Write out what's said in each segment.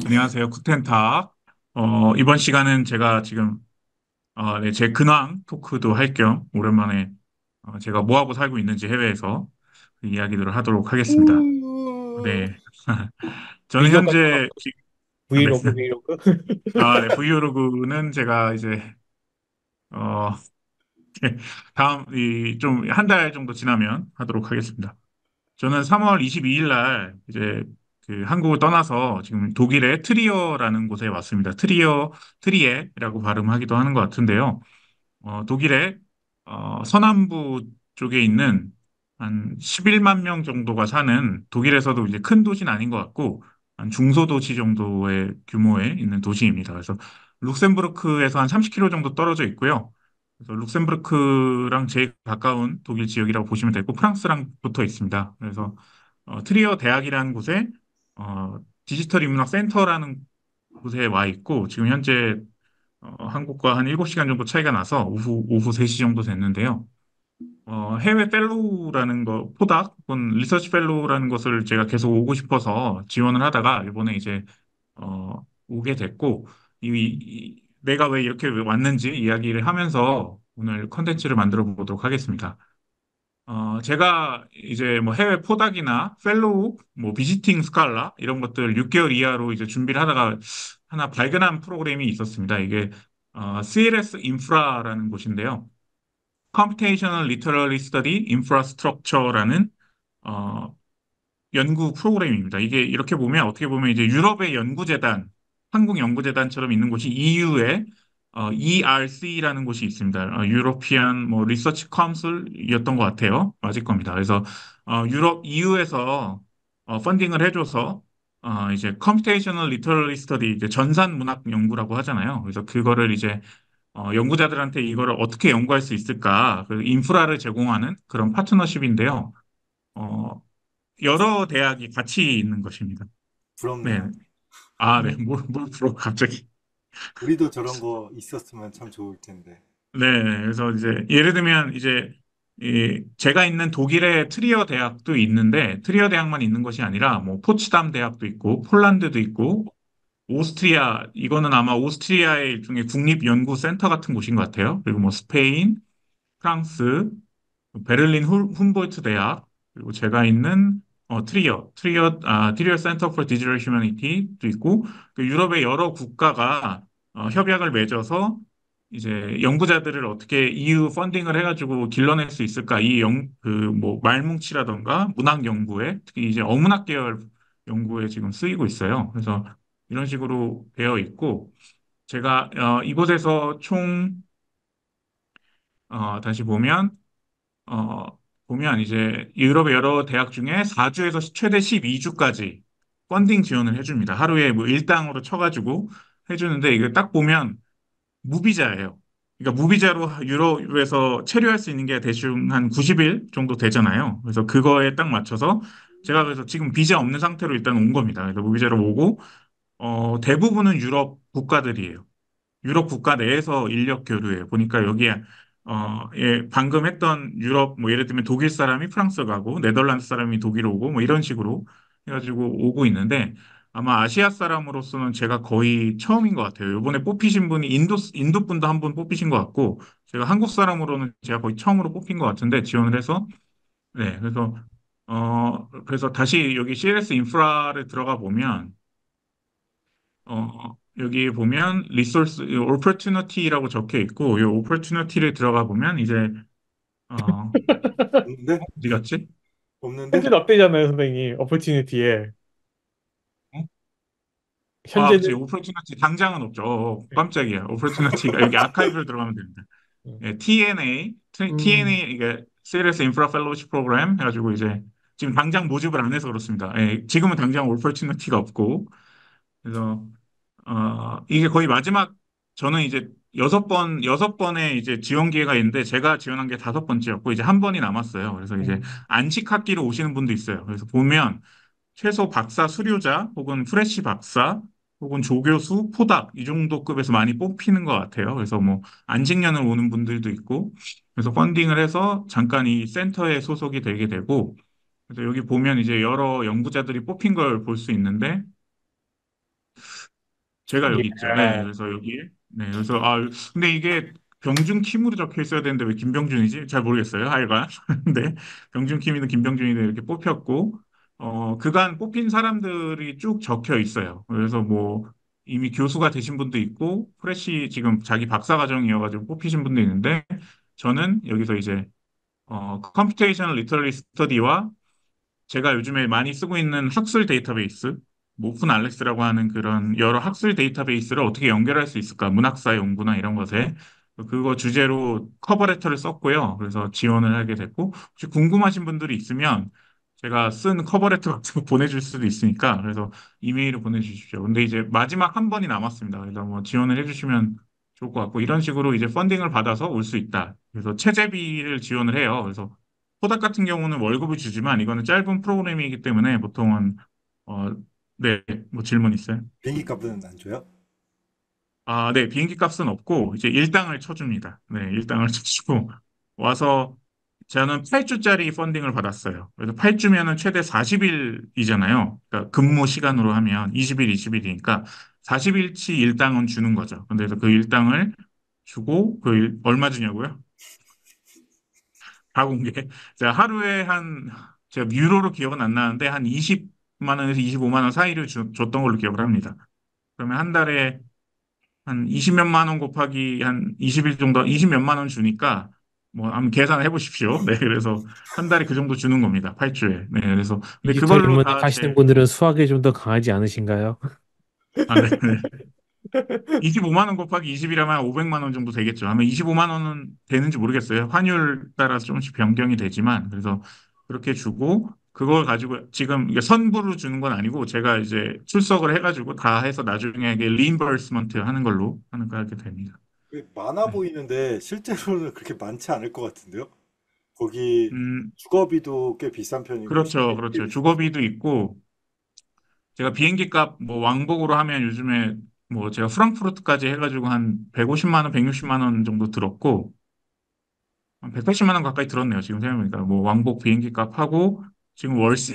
안녕하세요. 구텐탁. 이번 시간은 제가 지금, 네, 제 근황 토크도 할 겸, 오랜만에, 제가 뭐하고 살고 있는지 해외에서 그 이야기들을 하도록 하겠습니다. 네. 저는 브이로그 같은 거, 현재, 네, 브이로그, 브이로그? 네, 브이로그는 제가 이제, 어, 다음, 좀, 한 달 정도 지나면 하도록 하겠습니다. 저는 3월 22일 날 이제 그 한국을 떠나서 지금 독일의 트리어라는 곳에 왔습니다. 트리에라고 발음하기도 하는 것 같은데요. 독일의 서남부 쪽에 있는 한 11만 명 정도가 사는 독일에서도 이제 큰 도시는 아닌 것 같고 한 중소도시 정도의 규모에 있는 도시입니다. 그래서 룩셈부르크에서 한 30km 정도 떨어져 있고요. 그래서 룩셈부르크랑 제일 가까운 독일 지역이라고 보시면 되고 프랑스랑 붙어 있습니다. 그래서 트리어 대학이라는 곳에 디지털 인문학 센터라는 곳에 와 있고 지금 현재 한국과 한 7시간 정도 차이가 나서 오후 3시 정도 됐는데요. 해외 펠로우라는 거, 포닥 혹은 리서치 펠로우라는 것을 제가 계속 오고 싶어서 지원을 하다가 이번에 이제 오게 됐고 내가 왜 이렇게 왔는지 이야기를 하면서 오늘 컨텐츠를 만들어 보도록 하겠습니다. 제가 이제 뭐 해외 포닥이나 펠로우, 뭐 비지팅 스칼라 이런 것들 6개월 이하로 이제 준비를 하다가 하나 발견한 프로그램이 있었습니다. 이게 CLS 인프라라는 곳인데요. Computational Literary Study Infrastructure라는 어, 연구 프로그램입니다. 이게 이렇게 보면 어떻게 보면 이제 유럽의 연구재단, 한국연구재단처럼 있는 곳이 EU의 ERC라는 곳이 있습니다. European 뭐 리서치 카운슬이었던 것 같아요. 맞을 겁니다. 그래서 유럽 EU에서 펀딩을 해줘서 이제 Computational Literary Study 이제 전산 문학 연구라고 하잖아요. 그래서 그거를 이제 연구자들한테 이거를 어떻게 연구할 수 있을까? 그 인프라를 제공하는 그런 파트너십인데요. 어, 여러 대학이 같이 있는 것입니다. 네. 부럽네요. 네. 뭘 풀어, 갑자기. 우리도 저런 거 있었으면 참 좋을 텐데. 네. 그래서 이제, 예를 들면, 이제, 제가 있는 독일의 트리어 대학도 있는데, 트리어 대학만 있는 것이 아니라, 뭐, 포츠담 대학도 있고, 폴란드도 있고, 오스트리아, 이거는 아마 오스트리아의 일종의 국립연구센터 같은 곳인 것 같아요. 그리고 뭐, 스페인, 프랑스, 베를린 훔볼트 대학, 그리고 제가 있는 트리어 센터 포 디지털 휴머니티도 있고, 그 유럽의 여러 국가가 협약을 맺어서 이제 연구자들을 어떻게 EU 펀딩을 해가지고 길러낼 수 있을까? 뭐, 말뭉치라던가 문학 연구에, 특히 이제 어문학 계열 연구에 지금 쓰이고 있어요. 그래서 이런 식으로 되어 있고, 제가 이곳에서 다시 어, 보면 이제 유럽의 여러 대학 중에 4주에서 최대 12주까지 펀딩 지원을 해줍니다. 하루에 뭐 일당으로 쳐가지고 해주는데 이거 딱 보면 무비자예요. 그러니까 무비자로 유럽에서 체류할 수 있는 게 대충 한 90일 정도 되잖아요. 그래서 그거에 딱 맞춰서 제가 그래서 지금 비자 없는 상태로 일단 온 겁니다. 그래서 무비자로 오고 대부분은 유럽 국가들이에요. 유럽 국가 내에서 인력 교류에 보니까 여기에 방금 했던 유럽 뭐 예를 들면 독일 사람이 프랑스 가고 네덜란드 사람이 독일 오고 뭐 이런 식으로 해가지고 오고 있는데 아마 아시아 사람으로서는 제가 거의 처음인 것 같아요. 이번에 뽑히신 분이 인도 분도 한 분 뽑히신 것 같고 제가 한국 사람으로는 제가 거의 처음으로 뽑힌 것 같은데 지원을 해서 네 그래서 다시 여기 CLS 인프라를 들어가 보면 여기 보면 리소스 opportunity라고 적혀 있고 이 opportunity를 들어가 보면 이제 어, 없는데? 어디 갔지? 없는데? 현재는 없대잖아요, 선생님. 어퍼튜니티에. 어? 그치. 현재는, opportunity 당장은 없죠. 깜짝이야. opportunity가 여기 아카이브를 들어가면 됩니다. 예, 음, TNA 이게 Sales Infra Fellowship Program 해가지고 이제 지금 당장 모집을 안 해서 그렇습니다. 예, 지금은 당장 opportunity가 없고 그래서 이게 거의 마지막, 저는 이제 6번의 이제 지원 기회가 있는데, 제가 지원한 게 5번째였고, 이제 한 번이 남았어요. 그래서 이제 음, 안식학기로 오시는 분도 있어요. 그래서 보면, 최소 박사 수료자, 혹은 프레시 박사, 혹은 조교수, 포닥, 이 정도 급에서 많이 뽑히는 것 같아요. 그래서 뭐, 안식년을 오는 분들도 있고, 그래서 펀딩을 해서 잠깐 이 센터에 소속이 되게 되고, 그래서 여기 보면 이제 여러 연구자들이 뽑힌 걸 볼 수 있는데, 제가 예. 여기 있죠. 네, 그래서 여기에. 네, 그래서, 근데 이게 병준 킴으로 적혀 있어야 되는데 왜 김병준이지? 잘 모르겠어요, 하여간. 근데 병준 킴이든 김병준이든 이렇게 뽑혔고, 그간 뽑힌 사람들이 쭉 적혀 있어요. 그래서 뭐, 이미 교수가 되신 분도 있고, 프레시 지금 자기 박사과정이어가지고 뽑히신 분도 있는데, 저는 여기서 이제, 컴퓨테이셔널 리터러리 스터디와 제가 요즘에 많이 쓰고 있는 학술 데이터베이스, 뭐 오픈 알렉스라고 하는 그런 여러 학술 데이터베이스를 어떻게 연결할 수 있을까? 문학사 연구나 이런 것에. 그거 주제로 커버레터를 썼고요. 그래서 지원을 하게 됐고, 혹시 궁금하신 분들이 있으면 제가 쓴 커버레터 같은 거 보내줄 수도 있으니까, 그래서 이메일을 보내주십시오. 근데 이제 마지막 한 번이 남았습니다. 그래서 뭐 지원을 해주시면 좋을 것 같고, 이런 식으로 이제 펀딩을 받아서 올 수 있다. 그래서 체재비를 지원을 해요. 그래서 코닥 같은 경우는 월급을 주지만 이거는 짧은 프로그램이기 때문에 보통은 어, 네, 뭐 질문 있어요? 비행기 값은 안 줘요? 네, 비행기 값은 없고 이제 일당을 쳐줍니다. 네, 일당을 쳐주고 와서 저는 8주짜리 펀딩을 받았어요. 그래서 8주면은 최대 40일이잖아요. 그러니까 근무 시간으로 하면 20일, 20일이니까 40일치 일당은 주는 거죠. 근데 그래서 그 일당을 주고 얼마 주냐고요? 다 공개. 제가 하루에 제가 유로로 기억은 안 나는데 한 20만 원에서 25만 원 사이를 줬던 걸로 기억을 합니다. 그러면 한 달에 한 20몇만 원 곱하기 한 20일 정도, 20몇만 원 주니까 뭐 한번 계산해 보십시오. 네, 그래서 한 달에 그 정도 주는 겁니다. 8주에. 네, 그래서 근데 디지털 그걸로 인문학 다 하시는 제, 분들은 수학에 좀 더 강하지 않으신가요? 네, 네. 25만 원 곱하기 20이라면 500만 원 정도 되겠죠. 아마 25만 원은 되는지 모르겠어요. 환율 따라서 조금씩 변경이 되지만 그래서 그렇게 주고 그걸 가지고 지금 이게 선불로 주는 건 아니고 제가 이제 출석을 해가지고 다 해서 나중에 이게 리임버스먼트 하는 걸로 하는 거 하게 됩니다. 왜 많아 네. 보이는데 실제로는 그렇게 많지 않을 것 같은데요? 거기 음, 주거비도 꽤 비싼 편이고 그렇죠, 식비도 꽤 그렇죠. 비싸서. 주거비도 있고 제가 비행기 값 뭐 왕복으로 하면 요즘에 뭐 제가 프랑크푸르트까지 해가지고 한 150만 원, 160만 원 정도 들었고 한 180만 원 가까이 들었네요. 지금 생각해보니까. 뭐 왕복 비행기 값하고 지금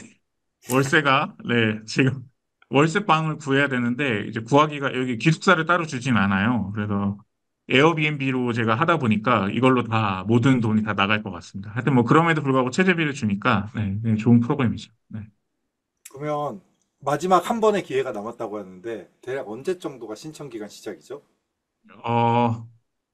월세가, 네, 지금 월세방을 구해야 되는데 이제 구하기가 여기 기숙사를 따로 주진 않아요. 그래서 에어비앤비로 제가 하다 보니까 이걸로 다 모든 돈이 다 나갈 것 같습니다. 하여튼 뭐 그럼에도 불구하고 체재비를 주니까 네, 네, 좋은 프로그램이죠. 네. 그러면 마지막 한 번의 기회가 남았다고 하는데 대략 언제 정도가 신청 기간 시작이죠? 어,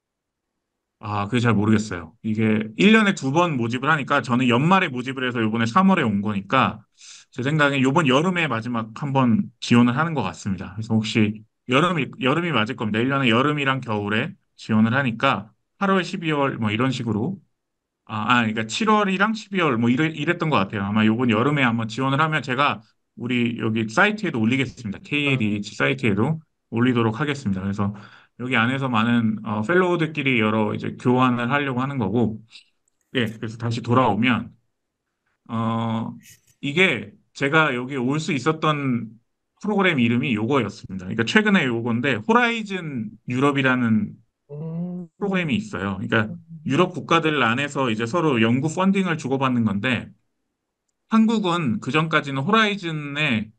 그게 잘 모르겠어요. 이게 1년에 두 번 모집을 하니까 저는 연말에 모집을 해서 요번에 3월에 온 거니까 제 생각에 요번 여름에 마지막 한 번 지원을 하는 것 같습니다. 그래서 혹시 여름이 맞을 겁니다. 1년에 여름이랑 겨울에 지원을 하니까 8월, 12월 뭐 이런 식으로 그러니까 7월이랑 12월 뭐 이랬던 것 같아요. 아마 요번 여름에 한번 지원을 하면 제가 우리 여기 사이트에도 올리겠습니다. KADH 사이트에도 올리도록 하겠습니다. 그래서 여기 안에서 많은 펠로우들끼리 여러 이제 교환을 하려고 하는 거고, 예, 그래서 다시 돌아오면 어, 이게 제가 여기 올 수 있었던 프로그램 이름이 요거였습니다. 그러니까 최근에 요건데 호라이즌 유럽이라는 프로그램이 있어요. 그러니까 유럽 국가들 안에서 이제 서로 연구 펀딩을 주고받는 건데 한국은 그전까지는 호라이즌의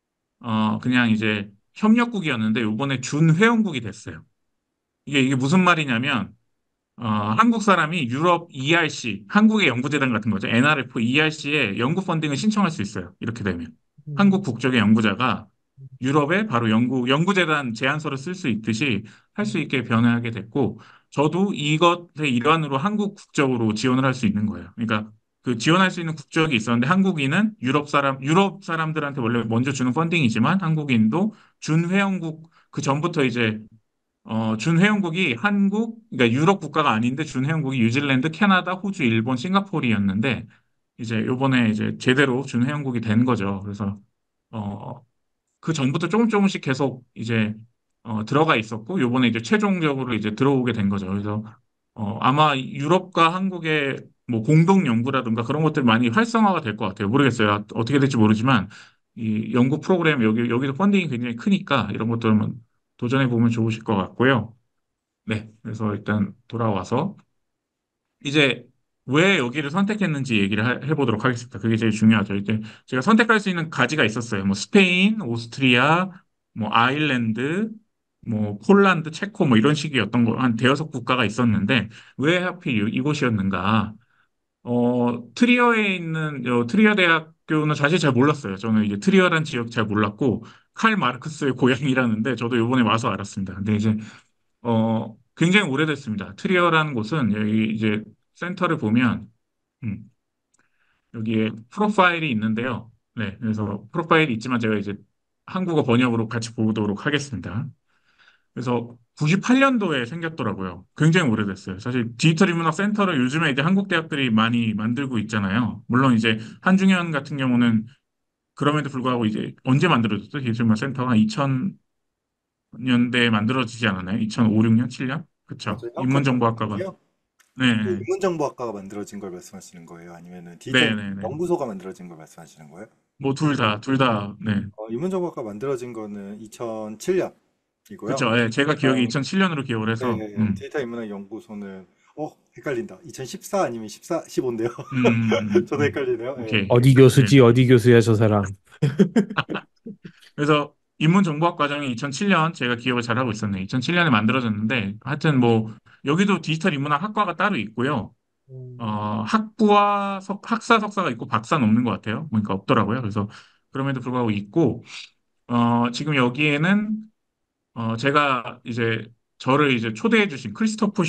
그냥 이제 협력국이었는데 요번에 준회원국이 됐어요. 이게 무슨 말이냐면 한국 사람이 유럽 ERC, 한국의 연구재단 같은 거죠. NRF, ERC에 연구 펀딩을 신청할 수 있어요. 이렇게 되면. 한국 국적의 연구자가 유럽에 바로 연구재단 제안서를 쓸 수 있듯이 할 수 있게 변화하게 됐고, 저도 이것의 일환으로 한국 국적으로 지원을 할 수 있는 거예요. 그러니까 그 지원할 수 있는 국적이 있었는데 한국인은 유럽 사람들한테 원래 먼저 주는 펀딩이지만 한국인도 준회원국 그 전부터 이제 준회원국이 그러니까 유럽 국가가 아닌데 준회원국이 뉴질랜드, 캐나다, 호주, 일본, 싱가포르였는데 이제 요번에 이제 제대로 준회원국이 된 거죠. 그래서 어, 그 전부터 조금씩 계속 이제 들어가 있었고 요번에 이제 최종적으로 이제 들어오게 된 거죠. 그래서 아마 유럽과 한국의 뭐 공동 연구라든가 그런 것들 많이 활성화가 될 것 같아요. 모르겠어요. 어떻게 될지 모르지만 이 연구 프로그램 여기서 펀딩이 굉장히 크니까 이런 것들은 도전해 보면 좋으실 것 같고요. 네, 그래서 일단 돌아와서 이제 왜 여기를 선택했는지 얘기를 해보도록 하겠습니다. 그게 제일 중요하죠. 이제 제가 선택할 수 있는 가지가 있었어요. 뭐 스페인, 오스트리아, 뭐 아일랜드, 뭐 폴란드, 체코 뭐 이런 식이었던 거 한 대여섯 국가가 있었는데 왜 하필 이곳이었는가? 트리어에 있는 트리어 대학교는 사실 잘 몰랐어요. 저는 이제 트리어란 지역 잘 몰랐고 칼 마르크스의 고향이라는데 저도 이번에 와서 알았습니다. 근데 이제 굉장히 오래됐습니다. 트리어라는 곳은 여기 이제 센터를 보면 음, 여기에 프로파일이 있는데요. 네, 그래서 프로파일이 있지만 제가 이제 한국어 번역으로 같이 보도록 하겠습니다. 그래서 98년도에 생겼더라고요. 굉장히 오래됐어요. 사실 디지털 인문학 센터를 요즘에 이제 한국 대학들이 많이 만들고 있잖아요. 물론 이제 한중현 같은 경우는 그럼에도 불구하고 이제 언제 만들어졌죠? 디지털 인문학 센터가 2000년대에 만들어지지 않았나요? 2005, 6년, 7년? 그쵸. 맞아요. 인문정보학과가. 한국은요? 그 네, 인문정보학과가 만들어진 걸 말씀하시는 거예요? 아니면은 디지털 네, 네, 네. 연구소가 만들어진 걸 말씀하시는 거예요? 뭐 둘 다, 네. 인문정보학과 만들어진 거는 2007년이고요. 그쵸. 예, 제가 기억이 2007년으로 기억을 해서, 네, 디지털 인문학 연구소는 헷갈린다. 2014 아니면 14, 15인데요. 저도 음. 헷갈리네요. 예. 오케이. 어디 네. 교수지, 어디 교수야, 저 사람. 그래서 인문정보학 과정이 2007년 제가 기억을 잘하고 있었네요. 2007년에 만들어졌는데 하여튼 뭐 여기도 디지털 인문학 학과가 따로 있고요. 학부와 학사 석사가 있고 박사는 없는 것 같아요. 보니까 없더라고요. 그래서 그럼에도 불구하고 있고 지금 여기에는 제가 이제 저를 이제 초대해 주신 크리스토프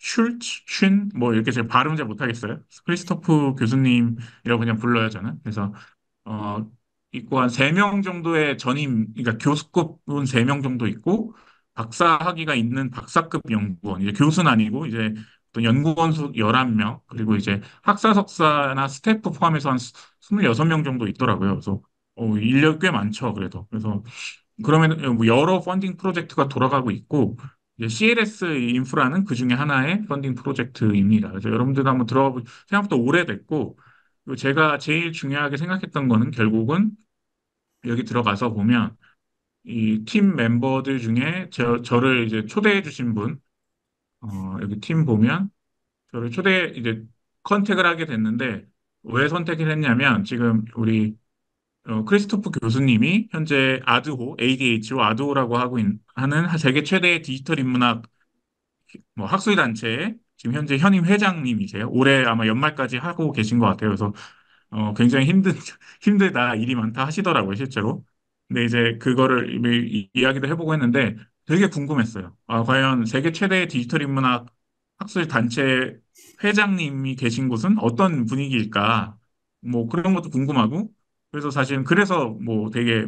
슐 뭐 이렇게 제가 발음 잘 못하겠어요. 크리스토프 교수님이라고 그냥 불러요 저는. 그래서 어, 있고 한 3명 정도의 그러니까 교수급은 3명 정도 있고 박사 학위가 있는 박사급 연구원, 이제 교수는 아니고 이제 또 연구원 수 11명, 그리고 이제 학사 석사나 스태프 포함해서 한 26명 정도 있더라고요. 그래서 인력 꽤 많죠, 그래도. 그래서 그러면 뭐 여러 펀딩 프로젝트가 돌아가고 있고 이제 CLS 인프라는 그 중에 하나의 펀딩 프로젝트입니다. 그래서 여러분들도 한번 생각보다 오래됐고 그리고 제가 제일 중요하게 생각했던 거는 결국은 여기 들어가서 보면 이 팀 멤버들 중에 저를 이제 초대해 주신 분, 여기 팀 보면 저를 이제 컨택을 하게 됐는데 왜 선택을 했냐면 지금 우리 크리스토프 교수님이 현재 ADHO 아드호라고 하는 세계 최대의 디지털 인문학 뭐 학술 단체의 지금 현재 현임 회장님이세요. 올해 아마 연말까지 하고 계신 것 같아요. 그래서 굉장히 힘들다, 일이 많다 하시더라고요, 실제로. 근데 이제 그거를 이야기도 해보고 했는데 되게 궁금했어요. 과연 세계 최대의 디지털 인문학 학술 단체 회장님이 계신 곳은 어떤 분위기일까? 뭐 그런 것도 궁금하고, 그래서 사실은 그래서 뭐 되게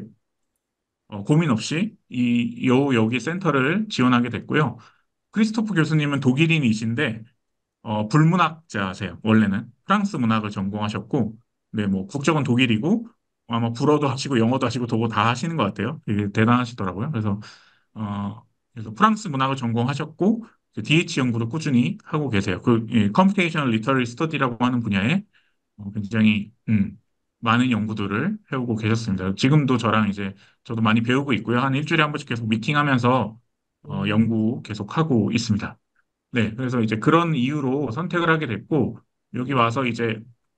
고민 없이 여기 센터를 지원하게 됐고요. 크리스토프 교수님은 독일인이신데 불문학자세요. 원래는 프랑스 문학을 전공하셨고, 네, 뭐 국적은 독일이고 아마 불어도 하시고 영어도 하시고 독어 다 하시는 것 같아요. 되게 대단하시더라고요. 어, 그래서 프랑스 문학을 전공하셨고 DH 연구도 꾸준히 하고 계세요. 컴퓨테이셔널 리터러리 스터디라고 하는 분야에 굉장히 많은 연구들을 해오고 계셨습니다. 지금도 저랑 이제 저도 많이 배우고 있고요. 한 일주일에 한 번씩 계속 미팅하면서 연구 계속 하고 있습니다. 네, 그래서 이제 그런 이유로 선택을 하게 됐고, 여기 와서 이제,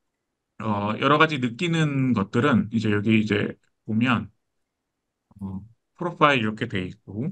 여러 가지 느끼는 것들은 이제 여기 이제 보면, 어, 프로파일 이렇게 돼 있고,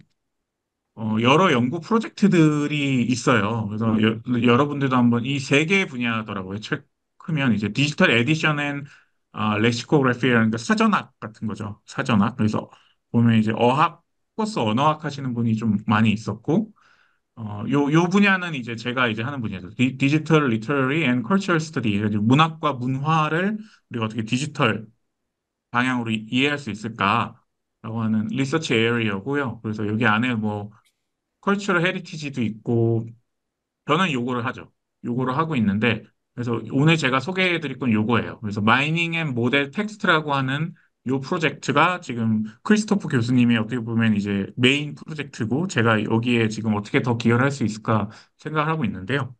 여러 연구 프로젝트들이 있어요. 그래서 여러분들도 한번 이 세 개 분야더라고요. 책 크면 이제 디지털 에디션 앤 렉시코그래피라는 게 사전학 같은 거죠. 사전학. 그래서 보면 이제 코스 언어학 하시는 분이 좀 많이 있었고, 요 분야는 이제 제가 이제 하는 분야죠. 디지털 리터러리 앤 컬처럴 스터디. 문학과 문화를 우리가 어떻게 디지털 방향으로 이해할 수 있을까라고 하는 리서치 에어리어고요. 그래서 여기 안에 뭐 컬처럴 헤리티지도 있고 저는 요거를 하죠. 요거를 하고 있는데 그래서 오늘 제가 소개해드릴 건 요거예요. 그래서 마이닝 앤 모델 텍스트라고 하는 요 프로젝트가 지금 크리스토프 교수님이 어떻게 보면 이제 메인 프로젝트고 제가 여기에 지금 어떻게 더 기여를 할 수 있을까 생각을 하고 있는데요.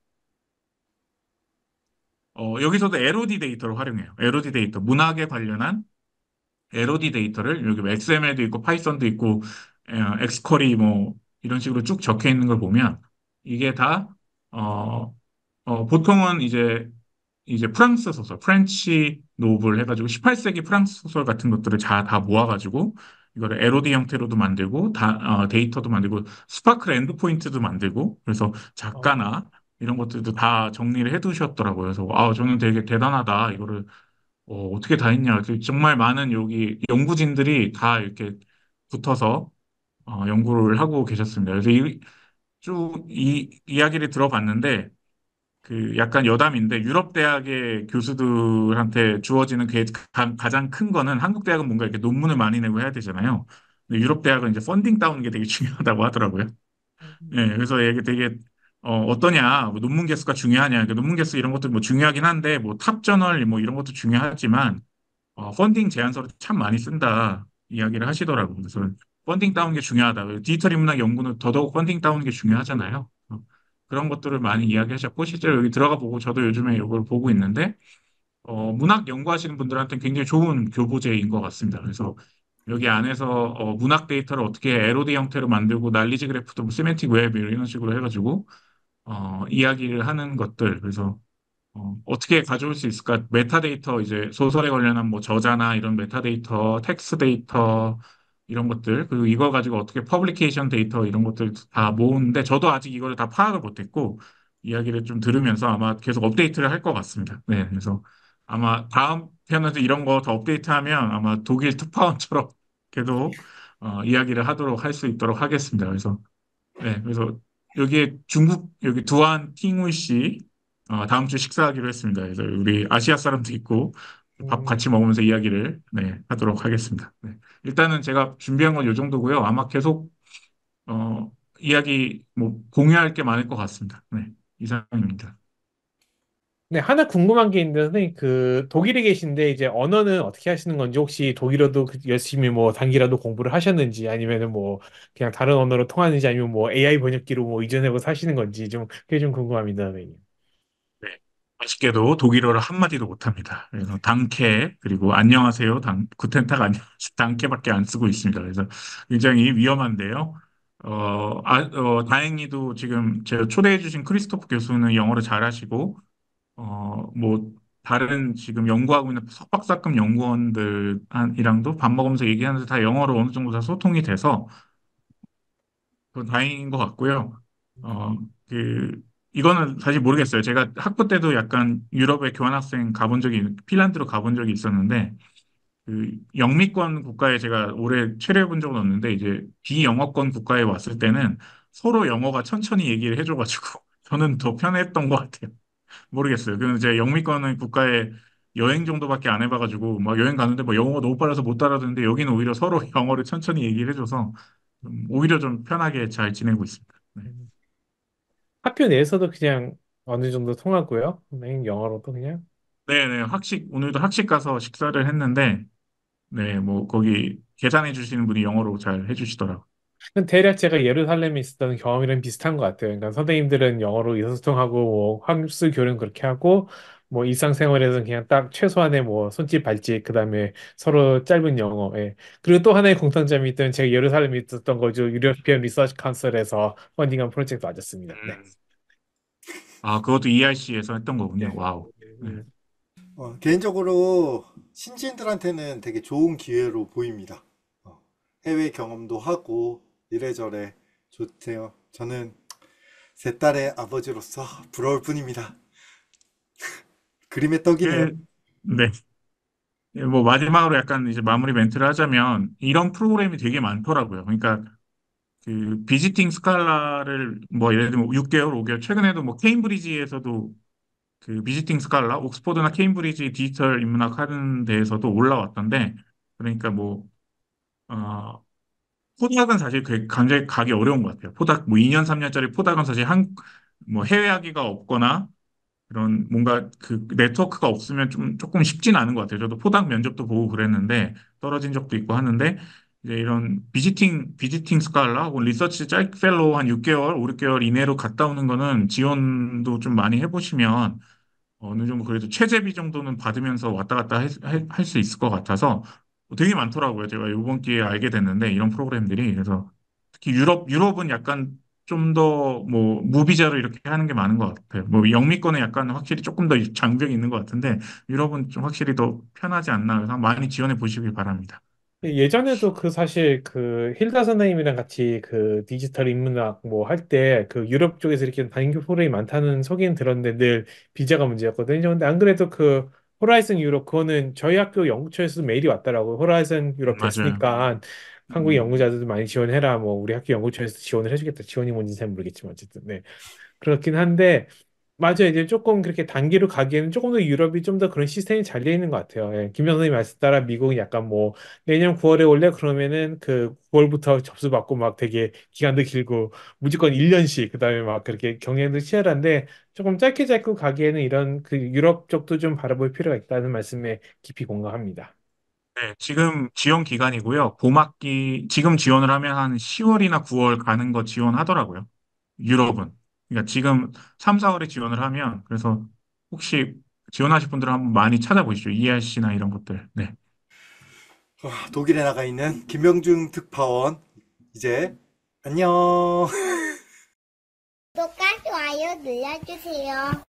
여기서도 LOD 데이터를 활용해요. LOD 데이터, 문학에 관련한 LOD 데이터를 여기 XML도 있고 파이썬도 있고 엑스쿼리 뭐 이런 식으로 쭉 적혀 있는 걸 보면 이게 다 어, 보통은 이제 프랑스 소설, 프렌치 노블 해가지고 18세기 프랑스 소설 같은 것들을 다 모아가지고 이거를 LOD 형태로도 만들고 데이터도 만들고 스파클 엔드포인트도 만들고 그래서 어, 작가나 이런 것들도 다 정리를 해두셨더라고요. 그래서 저는 되게 대단하다. 이거를 어떻게 다 했냐. 정말 많은 여기 연구진들이 다 이렇게 붙어서 연구를 하고 계셨습니다. 그래서 쭉 이 이야기를 들어봤는데 그 약간 여담인데 유럽 대학의 교수들한테 주어지는 가장 큰 거는 한국 대학은 뭔가 이렇게 논문을 많이 내고 해야 되잖아요. 근데 유럽 대학은 이제 펀딩 따오는 게 되게 중요하다고 하더라고요. 예, 그래서 이게 되게 어떠냐, 뭐 논문 개수가 중요하냐, 그 논문 개수 이런 것도 뭐 중요하긴 한데 뭐 탑 저널 뭐 이런 것도 중요하지만 펀딩 제안서를 참 많이 쓴다 이야기를 하시더라고요. 그래서 펀딩 따오는 게 중요하다. 디지털 인문학 연구는 더더욱 펀딩 따오는 게 중요하잖아요. 그런 것들을 많이 이야기하셨고 실제로 여기 들어가 보고 저도 요즘에 이걸 보고 있는데 문학 연구하시는 분들한테 굉장히 좋은 교보제인 것 같습니다. 그래서 여기 안에서 문학 데이터를 어떻게 LOD 형태로 만들고 난리지 그래프도 뭐 세맨틱 웹 이런 식으로 해가지고 이야기를 하는 것들 그래서 떻게 가져올 수 있을까? 메타데이터, 이제 소설에 관련한 뭐 저자나 이런 메타데이터, 텍스트 데이터, 이런 것들, 그리고 이거 가지고 어떻게 퍼블리케이션 데이터 이런 것들 다 모으는데 저도 아직 이걸 다 파악을 못했고 이야기를 좀 들으면서 아마 계속 업데이트를 할 것 같습니다. 네, 그래서 아마 다음 편에서 이런 거 더 업데이트하면 아마 독일 특파원처럼 계속 이야기를 하도록 할 수 있도록 하겠습니다. 그래서 네, 그래서 여기에 중국 여기 두한 팅우이 씨 다음 주 식사하기로 했습니다. 그래서 우리 아시아 사람도 있고 밥 음, 같이 먹으면서 이야기를 네, 하도록 하겠습니다. 네. 일단은 제가 준비한 건 이 정도고요. 아마 계속 어, 이야기 뭐 공유할 게 많을 것 같습니다. 네, 이상입니다. 네, 하나 궁금한 게 있는데, 선생님, 그, 독일에 계신데, 이제 언어는 어떻게 하시는 건지, 혹시 독일어도 열심히 뭐 단기라도 공부를 하셨는지, 아니면은 뭐, 그냥 다른 언어로 통하는지, 아니면 뭐, AI 번역기로 뭐, 이전해고 사시는 건지, 그게 좀 궁금합니다, 선생님. 네. 아쉽게도 독일어를 한마디도 못합니다. 그래서 당케 그리고 안녕하세요, 구텐탁 안녕하세요, 당케밖에 안 쓰고 있습니다. 그래서 굉장히 위험한데요. 다행히도 지금 제가 초대해 주신 크리스토프 교수는 영어를 잘하시고 뭐 다른 지금 연구하고 있는 석박사급 연구원들이랑도 밥 먹으면서 얘기하는데 다 영어로 어느 정도 다 소통이 돼서 그건 다행인 것 같고요. 어, 그, 이거는 사실 모르겠어요. 제가 학부 때도 약간 유럽에 교환학생 핀란드로 가본 적이 있었는데, 그, 영미권 국가에 제가 올해 체류해 본 적은 없는데, 이제 비영어권 국가에 왔을 때는 서로 영어가 천천히 얘기를 해줘가지고, 저는 더 편했던 것 같아요. 모르겠어요. 그 이제 영미권의 국가에 여행 정도밖에 안 해봐가지고, 막 여행 가는데 뭐 영어가 너무 빨라서 못 알아듣는데, 여기는 오히려 서로 영어를 천천히 얘기를 해줘서, 오히려 좀 편하게 잘 지내고 있습니다. 네. 음. 학교 내에서도 그냥 어느 정도 통하고요. 선생님, 영어로도 그냥. 네네, 오늘도 학식 가서 식사를 했는데, 네, 뭐, 거기 계산해 주시는 분이 영어로 잘 해주시더라고요. 대략 제가 예루살렘에 있었던 경험이랑 비슷한 것 같아요. 그러니까 선생님들은 영어로 의사소통하고 뭐 학술 교류는 그렇게 하고 뭐 일상생활에서는 그냥 딱 최소한의 뭐 손짓 발짓 그다음에 서로 짧은 영어. 예. 그리고 또 하나의 공통점이 있던 제가 예루살렘에 있었던 거죠. 유러피언 리서치 카운슬에서 펀딩한 프로젝트 맞았습니다. 네. 음. 그것도 ERC에서 했던 예. 거군요. 와우. 네. 개인적으로 신진들한테는 되게 좋은 기회로 보입니다. 해외 경험도 하고 이래저래 좋대요. 저는 세 딸의 아버지로서 부러울 뿐입니다. 그림의 떡이네요. 네. 뭐, 마지막으로 약간 이제 마무리 멘트를 하자면, 이런 프로그램이 되게 많더라고요. 그러니까, 그, 비지팅 스칼라를 뭐, 예를 들면 6개월, 5개월, 최근에도 뭐, 케임브리지에서도 그 비지팅 스칼라, 옥스퍼드나 케임브리지 디지털 인문학 하는 데에서도 올라왔던데, 그러니까 뭐, 어, 포닥은 사실 굉장히 가기 어려운 것 같아요. 포닥, 뭐 2년, 3년짜리 포닥은 사실 뭐 해외 학위가 없거나 그런 뭔가 그 네트워크가 없으면 조금 쉽진 않은 것 같아요. 저도 포닥 면접도 보고 그랬는데 떨어진 적도 있고 하는데, 이제 이런 비지팅 스칼라 혹은 리서치 fellow 한 6개월, 5, 6개월 이내로 갔다 오는 거는 지원도 좀 많이 해보시면 어느 정도 그래도 최저비 정도는 받으면서 왔다 갔다 할 수 있을 것 같아서 되게 많더라고요. 제가 이번 기회에 알게 됐는데 이런 프로그램들이 그래서 특히 유럽은 약간 좀 더 뭐 무비자로 이렇게 하는 게 많은 것 같아요. 뭐 영미권은 약간 확실히 조금 더 장벽이 있는 것 같은데 유럽은 좀 확실히 더 편하지 않나 그래서 많이 지원해 보시길 바랍니다. 예전에도 그 사실 그 힐다 선생님이랑 같이 그 디지털 인문학 뭐 할 때 그 유럽 쪽에서 이렇게 단기 포럼이 많다는 소개는 들었는데 늘 비자가 문제였거든요. 근데 안 그래도 그 호라이즌 유럽 그거는 저희 학교 연구처에서 메일이 왔더라고요. 호라이즌 유럽 맞아요. 됐으니까 한국 음, 연구자들도 많이 지원해라. 뭐 우리 학교 연구처에서 지원을 해주겠다. 지원이 뭔지 잘 모르겠지만 어쨌든 네. 그렇긴 한데 맞아요. 이제 조금 그렇게 단기로 가기에는 조금 더 유럽이 좀 더 그런 시스템이 잘 돼 있는 것 같아요. 예, 김 선생님 말씀 따라 미국은 약간 뭐 내년 9월에 올래 그러면은 그 9월부터 접수받고 막 되게 기간도 길고 무조건 1년씩 그다음에 막 그렇게 경쟁도 치열한데 조금 짧게 짧게 가기에는 이런 그 유럽 쪽도 좀 바라볼 필요가 있다는 말씀에 깊이 공감합니다. 네, 지금 지원 기간이고요. 봄학기, 지금 지원을 하면 한 10월이나 9월 가는 거 지원하더라고요. 유럽은. 그러니까 지금 3, 4월에 지원을 하면, 그래서 혹시 지원하실 분들은 한번 많이 찾아보시죠. ERC나 이런 것들. 네. 독일에 나가 있는 김명중 특파원, 이제 안녕. 구독과 좋아요 눌러주세요.